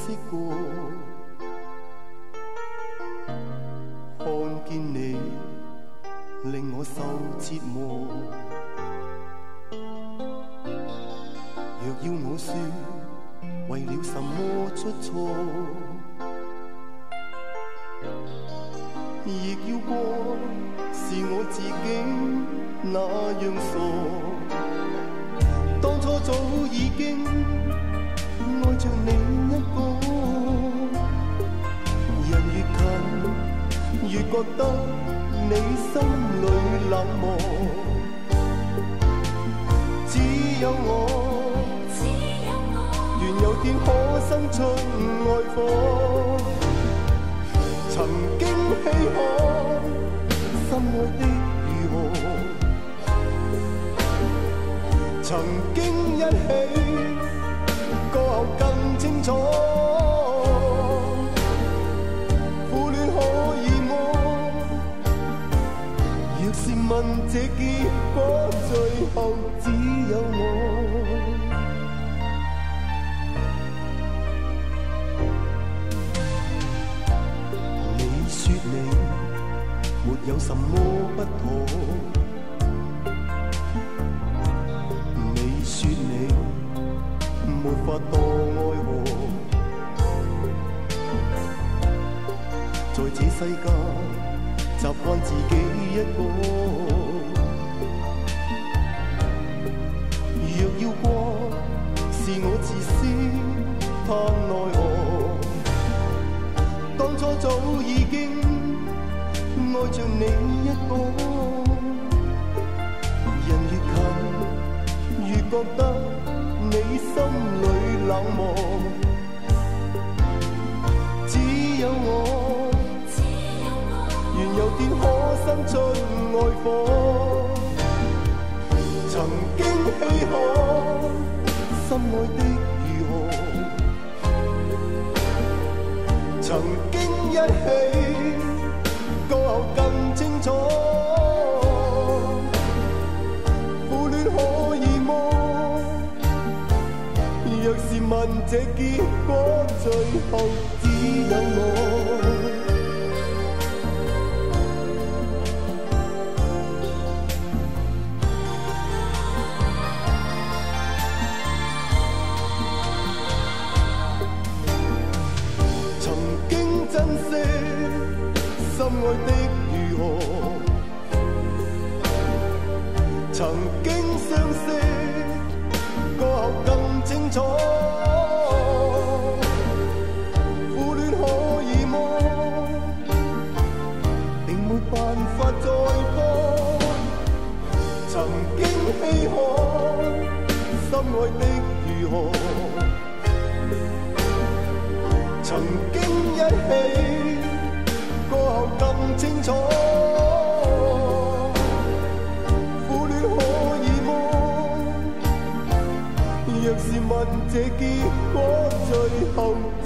惜过，看见你令我受折磨。若要我说为了什么出错，亦要过是我自己那样傻。当初早已经爱着你一个，人越近越觉得你心里冷漠。只有我愿有天可生出爱火，曾经稀罕心爱的如何，曾经一起过后更清楚，苦恋可以麼？若是問這結果，最後只有我。你說你沒有什麼不妥，你說你沒法當愛我，在這世間習慣自己一個。若要過，是我自私，嘆奈何。當初早已經愛着你一個，人越近越覺得你心裏冷漠。只有我願有天可生出愛火，曾經稀罕心愛的如何，曾經一起過後更清楚，苦戀可以麼？若是問這結果，最後只有我。珍惜心愛的如何，曾經相識過後更清楚，苦戀可以麼？並沒辦法再多，曾經稀罕心愛的如何，曾經一起過後更清楚，苦戀可以麼？若是問這結果，最後